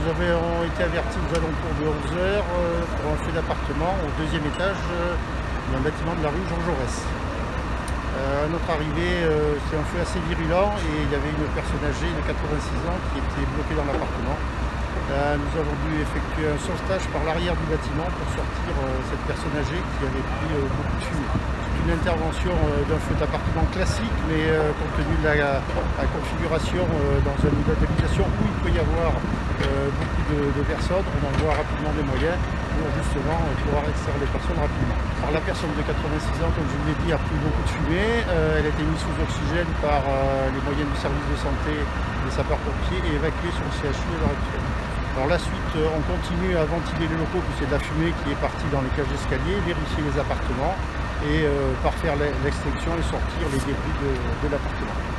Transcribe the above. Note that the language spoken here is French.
avons été avertis aux alentours de 11 h pour un feu d'appartement au deuxième étage d'un bâtiment de la rue Jean Jaurès. À notre arrivée, c'est un feu assez virulent et il y avait une personne âgée de 86 ans qui était bloquée dans l'appartement. Nous avons dû effectuer un sauvetage par l'arrière du bâtiment pour sortir cette personne âgée qui avait pris beaucoup de fumée. C'est une intervention d'un feu d'appartement classique, mais compte tenu de la configuration dans un immeuble d'habitation où il peut y avoir beaucoup de personnes, on envoie rapidement des moyens pour justement pouvoir extraire les personnes rapidement. Alors la personne de 86 ans, comme je vous l'ai dit, a pris beaucoup de fumée. Elle a été mise sous oxygène par les moyens du service de santé des sapeurs-pompiers et évacuée sur le CHU à l'heure actuelle. Alors la suite, on continue à ventiler les locaux puisque c'est de la fumée qui est partie dans les cages d'escalier, vérifier les appartements et parfaire l'extinction et sortir les débris de l'appartement.